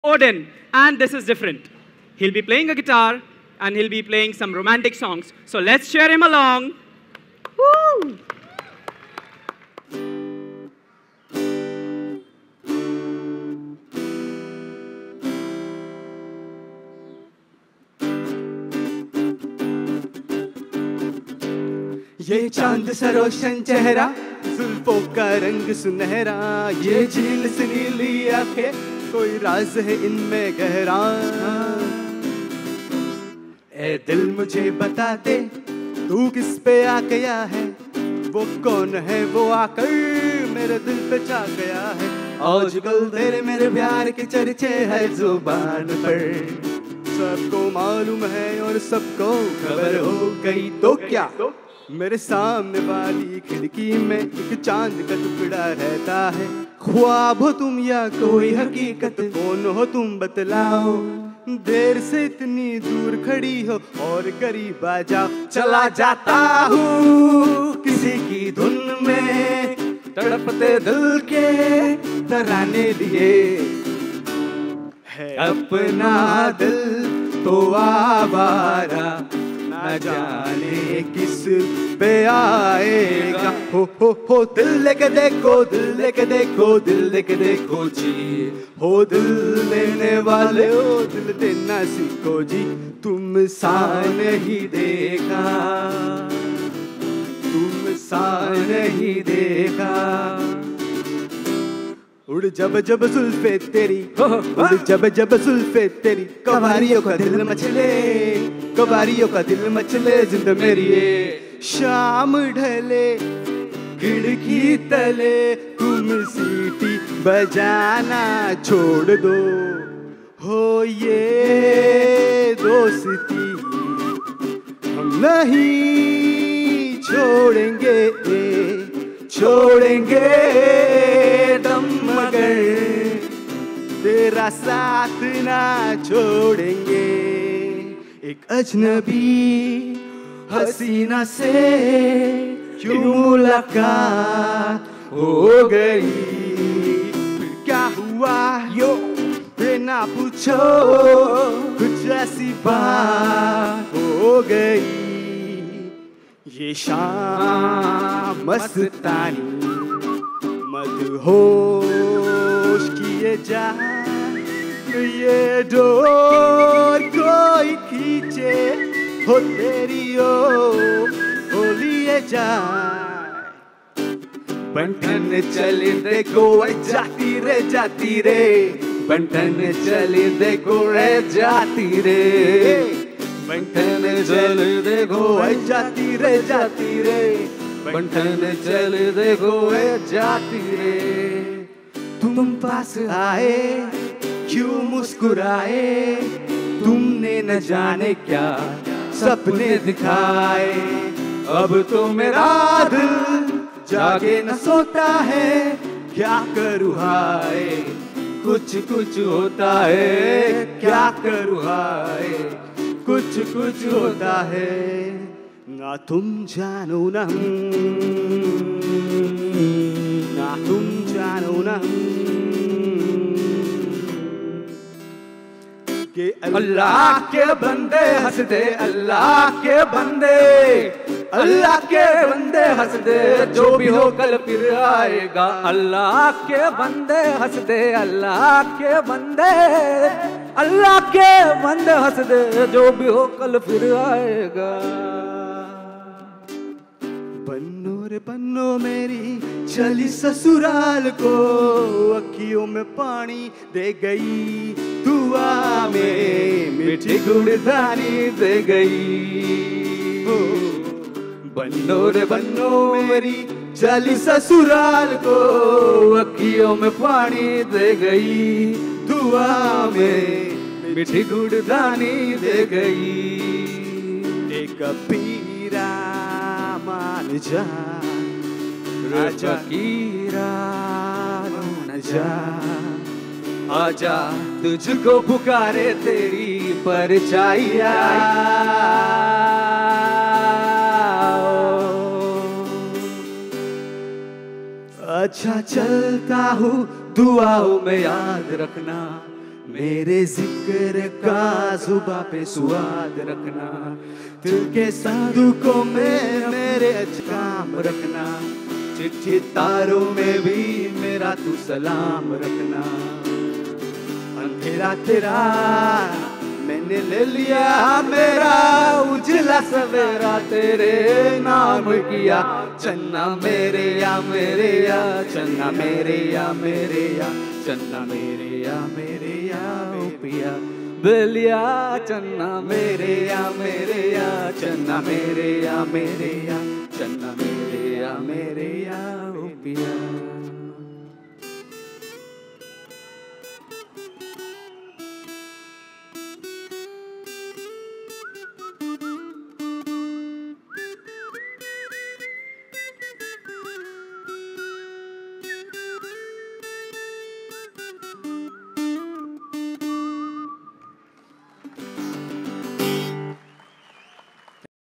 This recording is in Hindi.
Odin, and this is different. He'll be playing a guitar and he'll be playing some romantic songs. So let's cheer him along. Woo! ये चांद सा रोशन चेहरा, जुल्फों का रंग सुनहरा, ये झील से नीली आंखें, कोई राज है इनमें गहरा। ए दिल मुझे बता दे, तू किस पे आ गया है, वो कौन है वो आकर मेरे दिल पे छा गया है। आजकल तेरे मेरे प्यार के चर्चे है जुबान पर, सबको मालूम है और सबको खबर हो गई तो क्या। मेरे सामने वाली खिड़की में एक चांद का टुकड़ा रहता है। ख्वाब हो तुम या कोई हकीकत, कौन हो तुम बतलाओ। देर से इतनी दूर खड़ी हो और करीब आ जाओ। चला जाता हूँ किसी की धुन में, तड़पते दिल के तराने लिए। है अपना दिल तो आवारा, न जाने किस पे आएगा। हो दिल लेके देखो, दिल लेके देखो, दिल लेके देखो जी। हो दिल लेने वाले हो, दिल देना सीखो जी। तुम सा नहीं देखा, तुम सा नहीं देखा। उड़ जब जब जुल्फे तेरी, उड़ जब जब जुल्फे तेरी, कवारियों का दिल मचले, कवारियों का दिल मचले। जिंद मेरी ये शाम ढले, खिड़की तले तुम सीटी बजाना छोड़ दो। हो ये दोस्ती हम नहीं छोड़ेंगे, छोड़ेंगे दम मगर तेरा साथ ना छोड़ेंगे। एक अजनबी हसीना से क्यों मुलाकात हो गई, फिर क्या हुआ यो बिना पूछो, कुछ ऐसी बात हो गई। ये शाम मस्तानी मदहोश किए जा, ये डोर कोई खींचे हो तेरी ओ लिए जा। बंठन चले देखो जाती रे, जाती रे। बंठन चले देखो रे, जाती रे। बंठन चले देखो जाती रे, जाती रे। बंठन चले देखो जाती रे। तुम पास आए क्यों मुस्कुराए, तुमने न जाने क्या सपने दिखाए। अब तो मेरा दिल जागे न सोता है, क्या करूँ हाय कुछ कुछ होता है। क्या करूँ हाय कुछ कुछ होता है। ना तुम जानो ना ना तुम जानो ना कि अल्लाह के बंदे हंस दे, अल्लाह के बंदे, अल्लाह के बंदे हंस दे। जो भी हो कल फिर आएगा। अल्लाह के बंदे हंस दे, अल्लाह के बंदे, अल्लाह के बंदे हंस दे। जो भी हो कल फिर आएगा। बन्नो रे बन्नो मेरी चली ससुराल को, अखियों में पानी दे गई। दुआ में मीठी गुड़दानी दे गई। बन्नो रे बन्नो मेरी चली ससुराल को, अखियों में पानी दे गई। दुआ में मीठी गुड़दानी दे गई। एक पीरा मान जा, राजा की रान जा। आजा तुझको पुकारे तेरी परछाइयाँ। अच्छा चलता हूँ दुआओं में याद रखना, मेरे जिक्र का जुबां पे स्वाद रखना, दिल के संदूकों में मेरे काम रखना, चिट्ठी तारों में भी मेरा तू सलाम रखना। अंधेरा तेरा मैंने ले लिया मेरा, उजला सवेरा तेरे नाम किया। चन्ना मेरे या मेरे या, चन्ना मेरे या मेरे या, चन्ना मेरे या मेरे या ओ पिया बलिया। चन्ना मेरे या मेरे या, चन्ना मेरे या मेरे या, चन्ना मेरे या मेरे या ओ पिया।